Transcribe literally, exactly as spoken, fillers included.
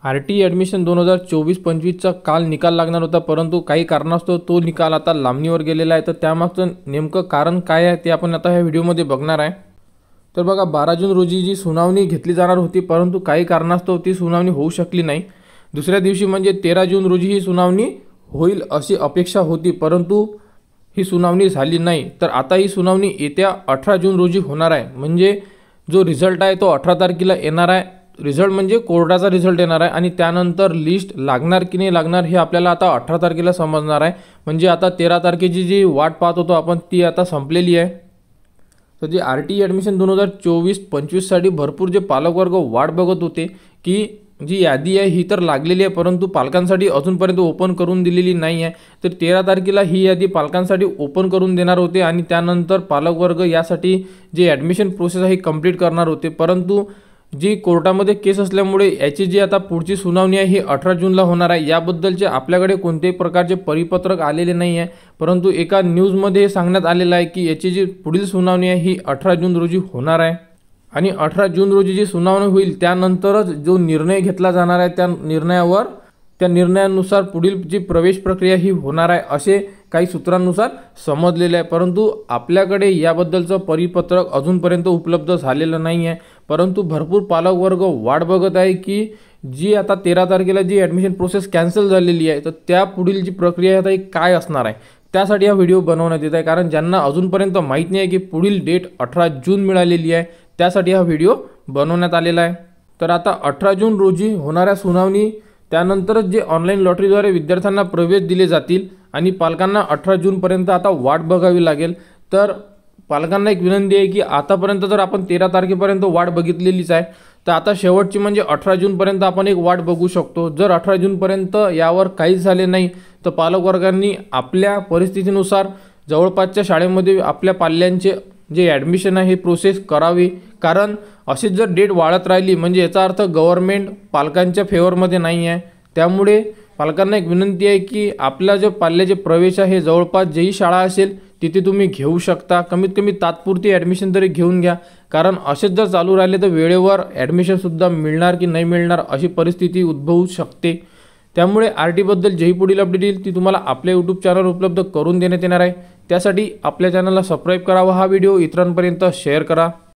R T admission दोन हजार चोवीस पंचवीसचा काल निकाल लागणार होता, परंतु काही कारणास्तव तो निकाल आता लांबणीवर गेलेला आहे। तर त्यामागचं नेमकं कारण काय आहे ते आपण आता ह्या व्हिडिओमध्ये बघणार आहे। तर बघा, बारा जून रोजी जी सुनावणी घेतली जाणार होती, परंतु काही कारणास्तव ती सुनावणी होऊ शकली नाही। दुसऱ्या दिवशी म्हणजे तेरा जून रोजी ही सुनावणी होईल अशी अपेक्षा होती, परंतु ही सुनावणी झाली नाही। तर आता ही सुनावणी येत्या अठरा जून रोजी होणार आहे। म्हणजे जो रिझल्ट आहे तो अठरा तारखेला येणार आहे। रिझल्ट म्हणजे कोर्टाचा रिझल्ट येणार आहे आणि त्यानंतर लिस्ट लागणार की नाही लागणार हे आपल्याला आता अठरा तारखेला समजणार आहे। म्हणजे आता तेरा तारखेची जी वाट पाहत होतो आपण ती आता संपलेली आहे। तर जे आर टी ॲडमिशन दोन हजार चोवीस पंचवीससाठी भरपूर जे पालकवर्ग वाट बघत होते की जी यादी आहे ही तर लागलेली आहे, परंतु पालकांसाठी अजूनपर्यंत ओपन करून दिलेली नाही आहे। तर तेरा तारखेला ही यादी पालकांसाठी ओपन करून देणार होते आणि त्यानंतर पालकवर्ग यासाठी जे ॲडमिशन प्रोसेस आहे कंप्लीट करणार होते। परंतु जी कोर्टामध्ये केस असल्यामुळे याची जी आता पुढची सुनावणी आहे ही अठरा जूनला होणार आहे। याबद्दलचे आपल्याकडे कोणत्याही प्रकारचे परिपत्रक आलेले नाही आहे, परंतु एका न्यूजमध्ये सांगण्यात आलेलं आहे की याची जी पुढील सुनावणी आहे ही अठरा जून रोजी होणार आहे आणि अठरा जून रोजी जी सुनावणी होईल त्यानंतरच जो निर्णय घेतला जाणार आहे त्या निर्णयावर त्या निर्णयानुसार पुढील जी प्रवेश प्रक्रिया ही होणार आहे असे काही सूत्रांनुसार समजलेले आहे। परंतु आपल्याकडे याबद्दलचं परिपत्रक अजूनपर्यंत उपलब्ध झालेलं नाही आहे, परंतु भरपूर पालकवर्ग वाट बघत आहे की जी आता तेरा तारखेला जी ॲडमिशन प्रोसेस कॅन्सल झालेली आहे तर त्या पुढील जी प्रक्रिया आता काय असणार आहे त्यासाठी हा व्हिडिओ बनवण्यात येत आहे। कारण ज्यांना अजूनपर्यंत माहीत नाही आहे की पुढील डेट अठरा जून मिळालेली आहे त्यासाठी हा व्हिडिओ बनवण्यात आलेला आहे। तर आता अठरा जून रोजी होणाऱ्या सुनावणी त्यानंतरच जे ऑनलाईन लॉटरीद्वारे विद्यार्थ्यांना प्रवेश दिले जातील आणि पालकांना अठरा जूनपर्यंत आता वाट बघावी लागेल। तर पालकांना एक विनंती आहे की आतापर्यंत जर आपण तेरा तारखेपर्यंत वाट बघितलेलीच आहे तर आता शेवटची म्हणजे अठरा जूनपर्यंत आपण एक वाट बघू शकतो। जर अठरा जूनपर्यंत यावर काहीच झाले नाही तर पालकवर्गांनी आपल्या परिस्थितीनुसार जवळपासच्या शाळेमध्ये आपल्या पाल्यांचे जे ॲडमिशन आहे हे प्रोसेस करावी। कारण अशीच जर डेट वाढत राहिली म्हणजे याचा अर्थ गव्हर्नमेंट पालकांच्या फेवरमध्ये नाही आहे। त्यामुळे पालकांना एक विनंती आहे की आपला जो पाल्याचे प्रवेश आहे जवळपास जेही शाळा असेल तिथे तुम्ही घेऊ शकता। कमीत कमी तात्पुरती ॲडमिशन तरी घेऊन घ्या, कारण असेच जर चालू राहिले तर वेळेवर ॲडमिशनसुद्धा मिळणार की नाही मिळणार अशी परिस्थिती उद्भवू शकते। त्यामुळे आर टीबद्दल जेही पुढील अपडेट येईल ती तुम्हाला आपल्या यूट्यूब चॅनल उपलब्ध करून देण्यात येणार आहे। त्यासाठी आपल्या चॅनलला सबस्क्राईब करा व हा व्हिडिओ इतरांपर्यंत शेअर करा।